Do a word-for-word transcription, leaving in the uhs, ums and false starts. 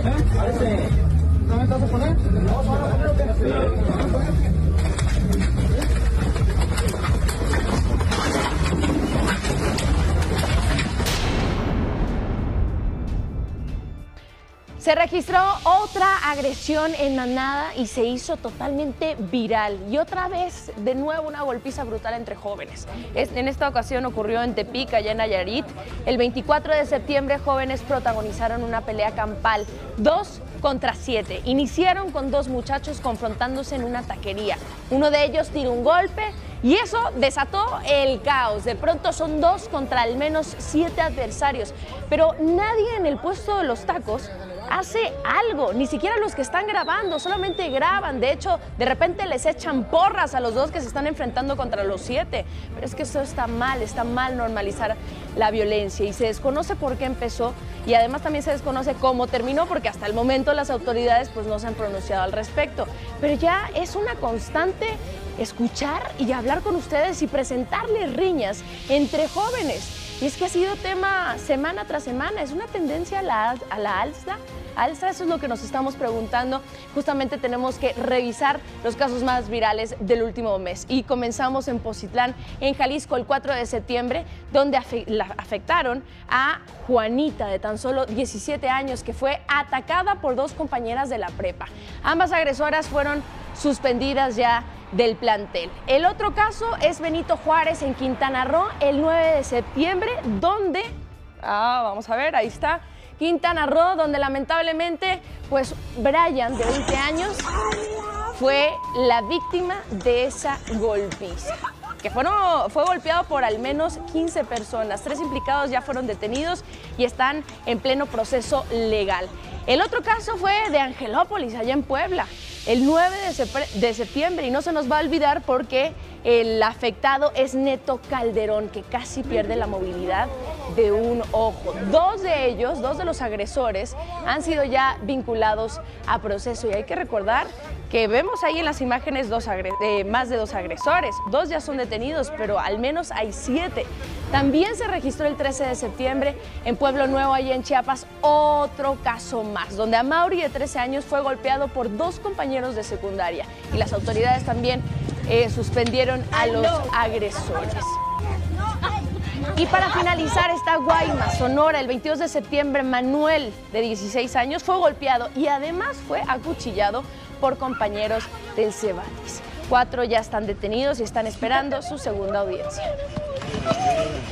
¿No me vas a poner? ¿No vas a poner o qué? Se registró otra agresión en Manada y se hizo totalmente viral. Y otra vez, de nuevo, una golpiza brutal entre jóvenes. En esta ocasión ocurrió en Tepic, allá en Nayarit. El veinticuatro de septiembre, jóvenes protagonizaron una pelea campal. Dos contra siete. Iniciaron con dos muchachos confrontándose en una taquería. Uno de ellos tiró un golpe y eso desató el caos. De pronto son dos contra al menos siete adversarios. Pero nadie en el puesto de los tacos hace algo, ni siquiera los que están grabando, solamente graban. De hecho, de repente les echan porras a los dos que se están enfrentando contra los siete. Pero es que eso está mal, está mal normalizar la violencia y se desconoce por qué empezó y además también se desconoce cómo terminó porque hasta el momento las autoridades pues no se han pronunciado al respecto. Pero ya es una constante escuchar y hablar con ustedes y presentarles riñas entre jóvenes. Y es que ha sido tema semana tras semana, es una tendencia a la, a la alza, alza, eso es lo que nos estamos preguntando. Justamente tenemos que revisar los casos más virales del último mes. Y comenzamos en Pozitlán, en Jalisco, el cuatro de septiembre, donde afe la afectaron a Juanita, de tan solo diecisiete años, que fue atacada por dos compañeras de la prepa. Ambas agresoras fueron suspendidas ya del plantel. El otro caso es Benito Juárez, en Quintana Roo, el nueve de septiembre, donde, ah, vamos a ver, ahí está, Quintana Roo, donde lamentablemente, pues Brian, de veinte años, fue la víctima de esa golpiza, que fueron, fue golpeado por al menos quince personas. Tres implicados ya fueron detenidos y están en pleno proceso legal. El otro caso fue de Angelópolis, allá en Puebla, el nueve de septiembre, y no se nos va a olvidar porque el afectado es Neto Calderón, que casi pierde la movilidad de un ojo. Dos de ellos, dos de los agresores, han sido ya vinculados a proceso y hay que recordar que vemos ahí en las imágenes dos eh, más de dos agresores. Dos ya son detenidos, pero al menos hay siete. También se registró el trece de septiembre en Pueblo Nuevo, allá en Chiapas, otro caso más, donde Amaury, de trece años, fue golpeado por dos compañeros de secundaria y las autoridades también eh, suspendieron a los agresores. Y para finalizar está Guaymas, Sonora, el veintidós de septiembre, Manuel, de dieciséis años, fue golpeado y además fue acuchillado por compañeros del Cebatis. Cuatro ya están detenidos y están esperando su segunda audiencia.